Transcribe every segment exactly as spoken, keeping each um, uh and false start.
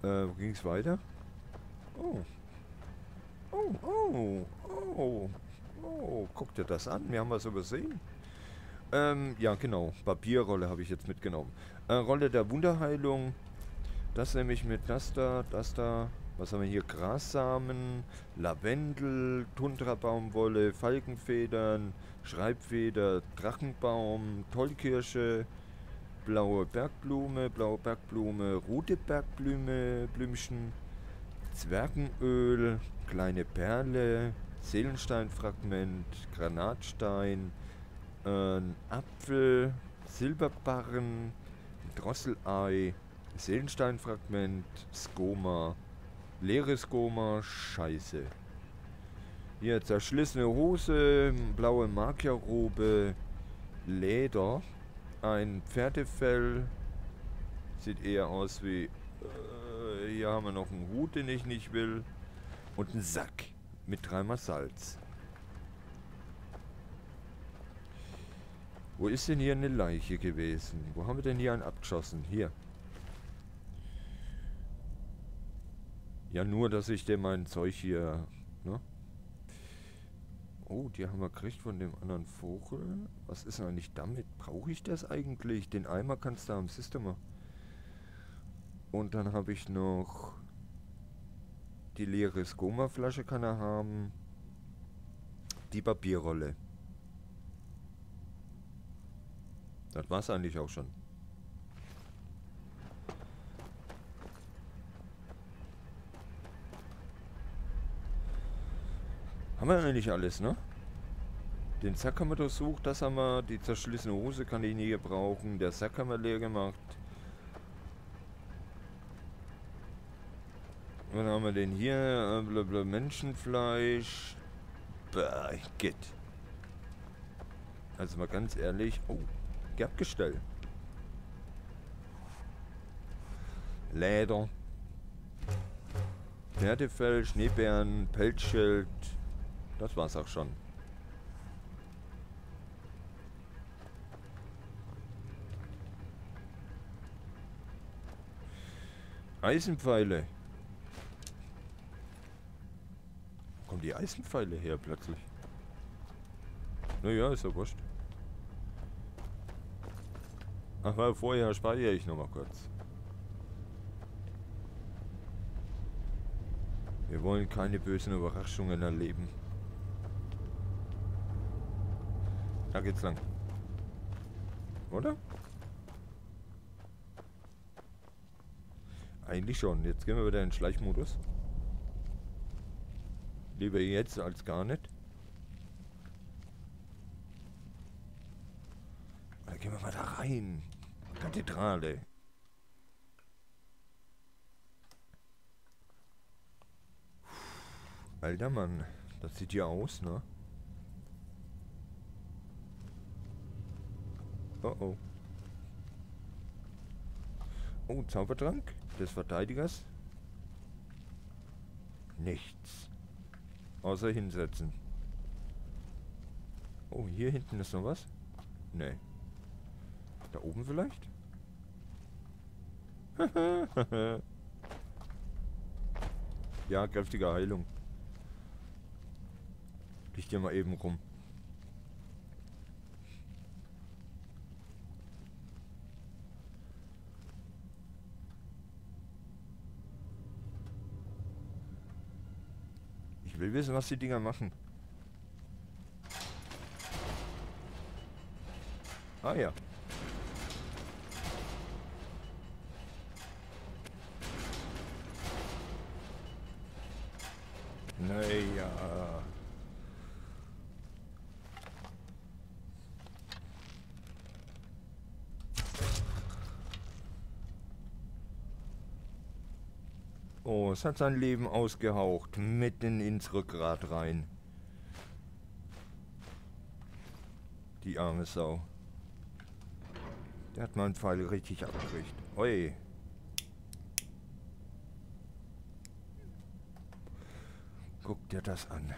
Äh, wo ging es weiter? Oh. Oh, oh, oh. Oh, guck dir das an. Wir haben was übersehen. Ähm, ja, genau. Papierrolle habe ich jetzt mitgenommen. Äh, Rolle der Wunderheilung. Das nehme ich mit. Das da, das da. Was haben wir hier? Grassamen, Lavendel, Tundrabaumwolle, Falkenfedern, Schreibfeder, Drachenbaum, Tollkirsche, blaue Bergblume, blaue Bergblume, rote Bergblume, Blümchen, Zwergenöl, kleine Perle, Seelensteinfragment, Granatstein, äh, Apfel, Silberbarren, Drosselei, Seelensteinfragment, Skoma, leeres Skoma, Scheiße. Hier zerschlissene Hose, blaue Makierrobe, Leder, ein Pferdefell, sieht eher aus wie, äh, hier haben wir noch einen Hut, den ich nicht will, und einen Sack mit dreimal Salz. Wo ist denn hier eine Leiche gewesen? Wo haben wir denn hier einen abgeschossen? Hier. Ja, nur, dass ich dir mein Zeug hier, ne? Oh, die haben wir gekriegt von dem anderen Vogel. Was ist denn eigentlich damit? Brauche ich das eigentlich? Den Eimer kannst du am System. Und dann habe ich noch die leere Skoma-Flasche kann er haben. Die Papierrolle. Das war's eigentlich auch schon. Haben wir eigentlich alles, ne? Den Sack haben wir durchsucht, das haben wir. Die zerschlissene Hose kann ich nie gebrauchen. Der Sack haben wir leer gemacht. Was haben wir denn hier? Blablabla, Menschenfleisch. Bah, geht. Also mal ganz ehrlich. Oh, Gerbgestell. Leder. Pferdefell, Schneebären, Pelzschild. Das war's auch schon. Eisenpfeile. Wo kommen die Eisenpfeile her plötzlich? Naja, ist ja wurscht. Ach, weil vorher speichere ich nochmal kurz. Wir wollen keine bösen Überraschungen erleben. Da geht's lang. Oder? Eigentlich schon. Jetzt gehen wir wieder in den Schleichmodus. Lieber jetzt als gar nicht. Dann gehen wir mal da rein. Kathedrale. Alter Mann, das sieht ja aus, ne? Oh oh. Oh, Zaubertrank des Verteidigers. Nichts. Außer hinsetzen. Oh, hier hinten ist noch was? Nee. Da oben vielleicht? Ja, kräftige Heilung. Liegt hier mal eben rum. Ich will wissen, was die Dinger machen. Ah ja. Naja. Oh, es hat sein Leben ausgehaucht, mitten ins Rückgrat rein. Die arme Sau. Der hat meinen Pfeil richtig abgekriegt. Oi. Guck dir das an.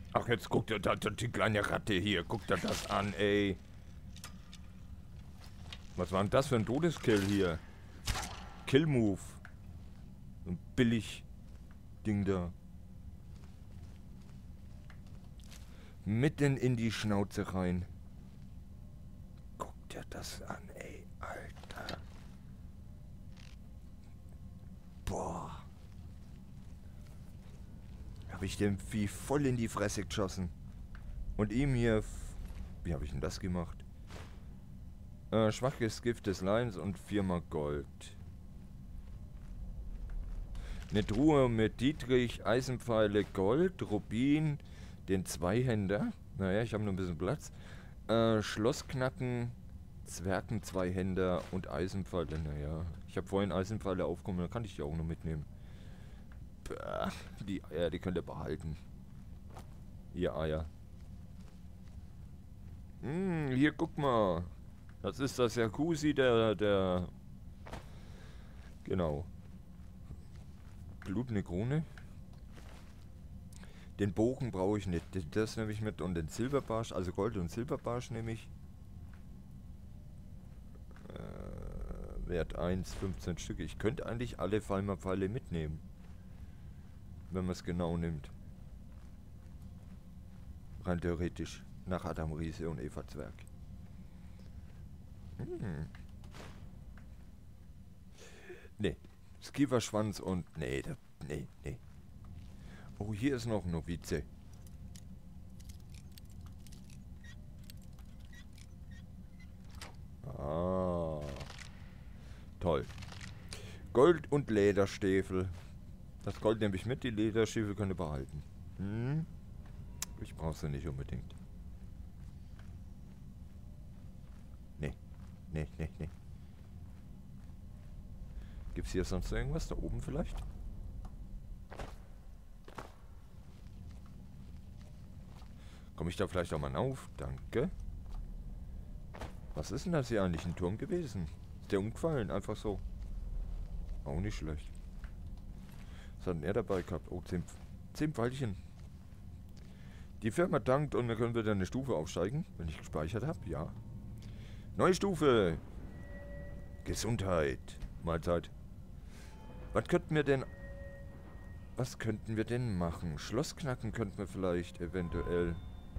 Ach, jetzt guckt ihr da, die kleine Ratte hier. Guckt ihr das an, ey. Was war denn das für ein Todeskill hier? Kill-Move. Ein billig Ding da. Mitten in die Schnauze rein. Guck dir das an, ey, Alter. Boah. Habe ich dem Vieh voll in die Fresse geschossen. Und ihm hier... Wie habe ich denn das gemacht? Äh, schwaches Gift des Leins und viermal Gold. Eine Truhe mit Dietrich, Eisenpfeile, Gold, Rubin, den Zweihänder. Naja, ich habe nur ein bisschen Platz. Äh, Schlossknacken, Zwergen, Zweihänder und Eisenpfeile. Naja, ich habe vorhin Eisenpfeile aufgenommen, dann kann ich die auch noch mitnehmen. Bäh, die Eier, die könnt ihr behalten. Ihr Eier. Hm, hier, guck mal. Das ist das Jacuzzi der, der... Genau. Blutende Krone. Den Bogen brauche ich nicht. Das nehme ich mit und den Silberbarsch, also Gold und Silberbarsch nehme ich. Äh, Wert eins, fünfzehn Stück. Ich könnte eigentlich alle Falmer-Pfeile mitnehmen. Wenn man es genau nimmt. Rein theoretisch. Nach Adam Riese und Eva Zwerg. Hm. Nee. Skiverschwanz und... Nee, da, nee, nee. Oh, hier ist noch ein Novize. Ah. Toll. Gold und Lederstiefel. Das Gold nehme ich mit, die Lederstiefel können wir behalten. Hm? Ich brauche sie nicht unbedingt. Nee. Nee, nee, nee. Gibt es hier sonst irgendwas? Da oben vielleicht? Komme ich da vielleicht auch mal auf? Danke. Was ist denn das hier eigentlich? Ein Turm gewesen? Ist der umgefallen? Einfach so. Auch nicht schlecht. Was hat denn er dabei gehabt? Oh, zehn, zehn Pfeilchen. Die Firma dankt und wir können wieder eine Stufe aufsteigen, wenn ich gespeichert habe. Ja. Neue Stufe. Gesundheit. Mahlzeit. Was könnten wir denn... Was könnten wir denn machen? Schlossknacken könnten wir vielleicht eventuell.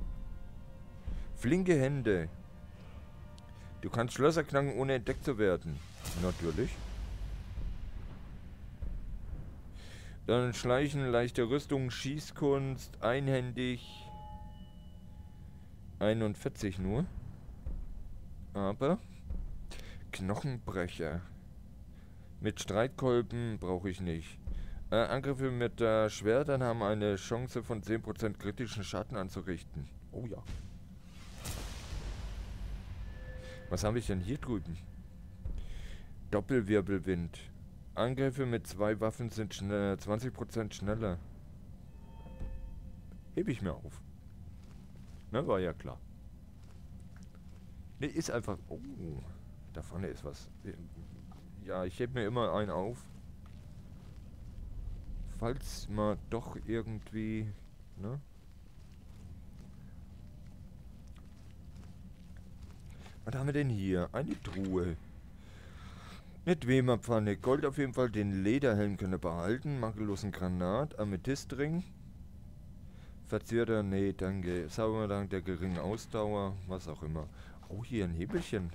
Flinke Hände. Du kannst Schlösser knacken, ohne entdeckt zu werden. Natürlich. Dann Schleichen, leichte Rüstung, Schießkunst, einhändig. einundvierzig nur. Aber Knochenbrecher. Mit Streitkolben brauche ich nicht. Äh, Angriffe mit äh, Schwertern haben eine Chance von zehn Prozent kritischen Schaden anzurichten. Oh ja. Was habe ich denn hier drüben? Doppelwirbelwind. Angriffe mit zwei Waffen sind schnell, zwanzig Prozent schneller. Hebe ich mir auf. Na, war ja klar. Ne, ist einfach... Oh, da vorne ist was. Ja, ich hebe mir immer einen auf. Falls mal doch irgendwie... Ne? Was haben wir denn hier? Eine Truhe. Eine Dwemerpfanne. Gold auf jeden Fall. Den Lederhelm können wir behalten. Makellosen Granat. Amethystring. Verzierter. Nee, danke. Sauber dank der geringen Ausdauer. Was auch immer. Oh, hier ein Hebelchen.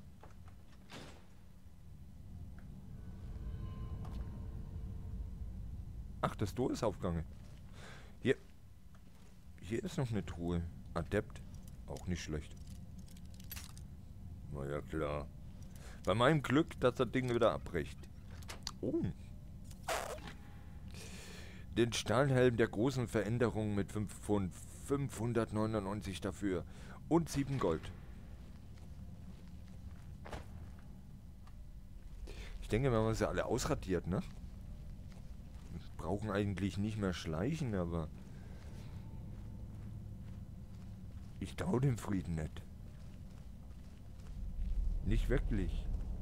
Ach, das Tor ist aufgegangen. Hier. Hier ist noch eine Truhe. Adept. Auch nicht schlecht. Na ja, klar. Bei meinem Glück, dass das Ding wieder abbricht. Oh. Den Stahlhelm der großen Veränderung mit fünf Pfund. fünfhundertneunundneunzig dafür. Und sieben Gold. Ich denke, wir haben uns ja alle ausradiert, ne? Wir brauchen eigentlich nicht mehr schleichen, aber... Ich traue dem Frieden nicht. Nicht wirklich.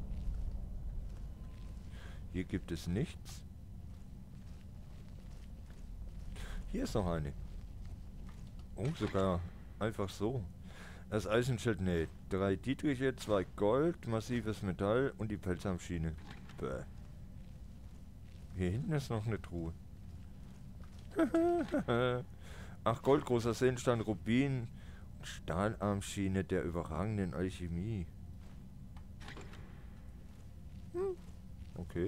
Hier gibt es nichts. Hier ist noch eine. Oh, sogar einfach so. Das Eisenschild, nee. Drei Dietriche, zwei Gold, massives Metall und die Pelzarmschiene. Bäh. Hier hinten ist noch eine Truhe. Ach, Gold, großer Seelenstein, Rubin und Stahlarmschiene der überragenden Alchemie. Hm. Okay.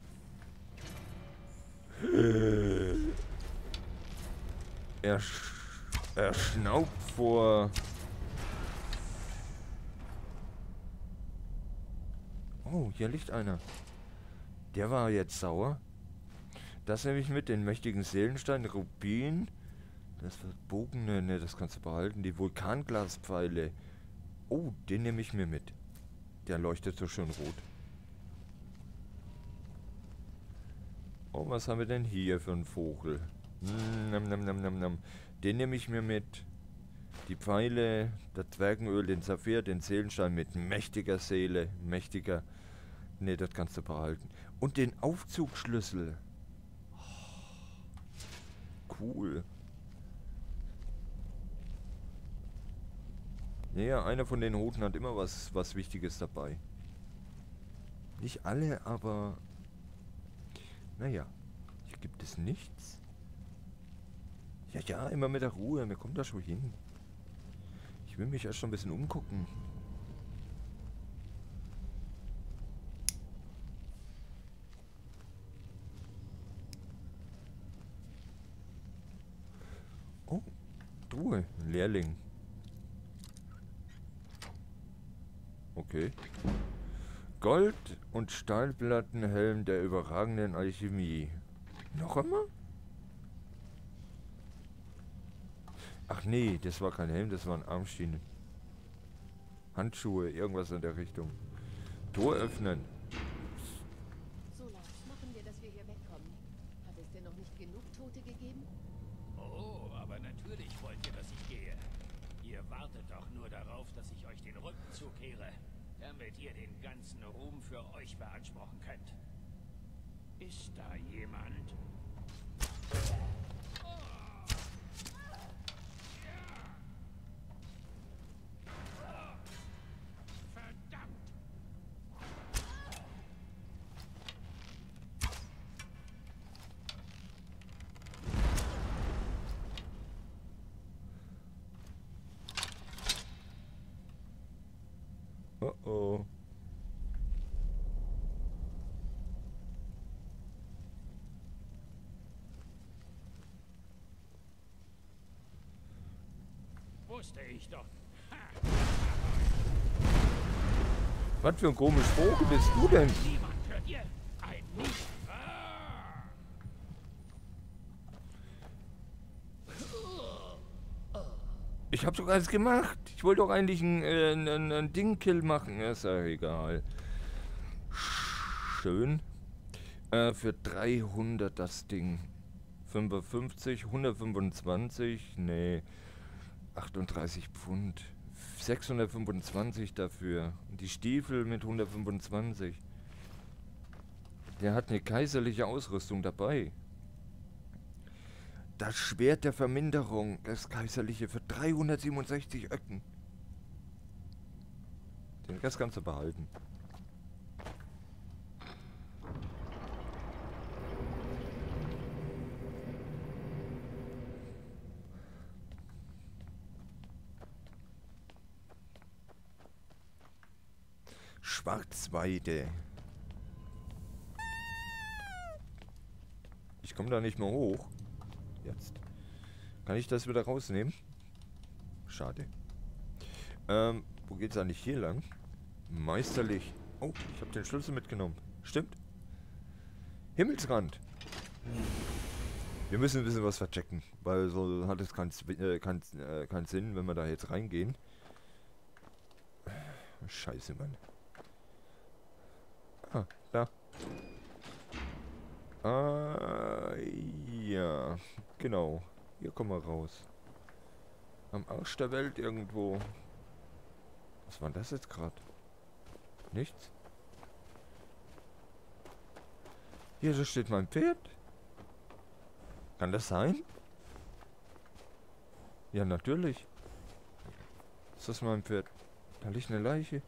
Er, sch er schnaubt vor... Oh, hier liegt einer. Der war jetzt sauer. Das nehme ich mit, den mächtigen Seelenstein, Rubin. Das verbogene, ne, das kannst du behalten. Die Vulkanglaspfeile. Oh, den nehme ich mir mit. Der leuchtet so schön rot. Oh, was haben wir denn hier für einen Vogel? Nam, nam, nam, nam, nam. Den nehme ich mir mit. Die Pfeile, das Zwergenöl, den Saphir, den Seelenstein mit mächtiger Seele. Mächtiger. Ne, das kannst du behalten. Und den Aufzugschlüssel. Cool. Ja, einer von den Roten hat immer was, was Wichtiges dabei. Nicht alle, aber... Naja, hier gibt es nichts. Ja, ja, immer mit der Ruhe. Wir kommen da schon hin. Ich will mich erst schon ein bisschen umgucken. Oh, Truhe. Lehrling. Okay. Gold- und Stahlplattenhelm der überragenden Alchemie. Noch immer? Ach nee, das war kein Helm, das waren Armschienen. Handschuhe, irgendwas in der Richtung. Tor öffnen. Solas, machen wir, dass wir hier wegkommen. Hat es denn noch nicht genug Tote gegeben? Oh, aber natürlich wollt ihr, dass ich gehe. Ihr wartet doch nur darauf, dass ich euch den Rücken zukehre, damit ihr den ganzen Ruhm für euch beanspruchen könnt. Ist da jemand? Verdammt! Oh oh. Wusste ich doch. Ha. Was für ein komischer Vogel bist du denn? Niemand hört ihr? Ein Nicht. Ah. Ich hab sogar alles gemacht. Ich wollte doch eigentlich ein, äh, ein, ein Ding-Kill machen. Ist ja egal. Schön. Äh, für dreihundert das Ding. fünfundfünfzig, hundertfünfundzwanzig, nee. achtunddreißig Pfund. sechshundertfünfundzwanzig dafür. Die Stiefel mit hundertfünfundzwanzig. Der hat eine kaiserliche Ausrüstung dabei. Das Schwert der Verminderung, das kaiserliche, für dreihundertsiebenundsechzig Öcken. Den Rest kannst du behalten. Schwarzweide. Ich komme da nicht mehr hoch. Jetzt. Kann ich das wieder rausnehmen? Schade. Ähm, wo geht's eigentlich hier lang? Meisterlich. Oh, ich habe den Schlüssel mitgenommen. Stimmt. Himmelsrand. Wir müssen ein bisschen was verchecken, weil so hat es keinen äh, kein, äh, kein Sinn, wenn wir da jetzt reingehen. Scheiße, Mann. Ah, da. Ah, ja. Genau. Hier kommen wir raus. Am Arsch der Welt irgendwo. Was war das jetzt gerade? Nichts? Hier, da steht mein Pferd. Kann das sein? Ja, natürlich. Ist das mein Pferd? Da liegt eine Leiche.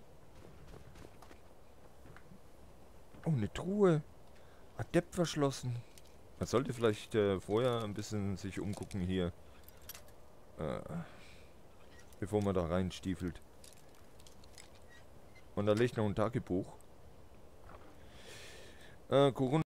Oh, eine Truhe. Adept verschlossen. Man sollte vielleicht äh, vorher ein bisschen sich umgucken hier. Äh, bevor man da reinstiefelt. Und da liegt noch ein Tagebuch. Äh, Corona